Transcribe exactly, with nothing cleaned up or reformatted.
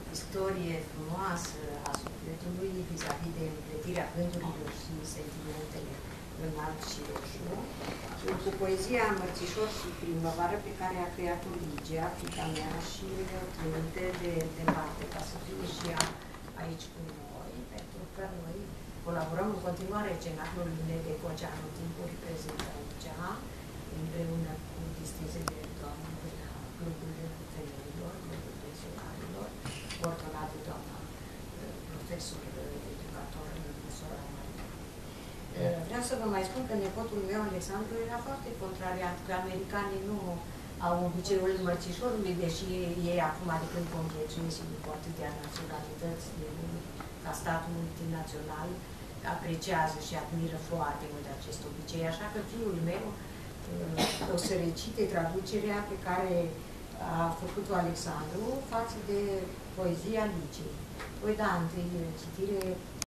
istorie frumoasă a sufletului vis-a-vis de împletirea gândurilor și sentimentele în alb și roșu, cu poezia Mărțișor și Primăvară pe care a creat-o Ligia, fiica mea, și trimite de departe ca să fie și ea aici cu noi, pentru că noi colaborăm în continuare cenaclul Nede Coceanu, timpuri prezent aici, împreună cu distințele doamna de la Clubul Femeilor, Clubul Pensionarilor, ordonat de doamna profesor, educator, profesora Maria. Vreau să vă mai spun că nepotul meu, Alexandru, era foarte contrariat, că americanii nu au obiceiul mărțișorului, deși ei acum, de când conviețuiesc cu atâtea naționalități, ca stat multinațional, apreciază și admiră foarte mult acest obicei. Așa că fiul meu o să recite traducerea pe care a făcut-o Alexandru față de poezia Ligiei. Voi da întâi citire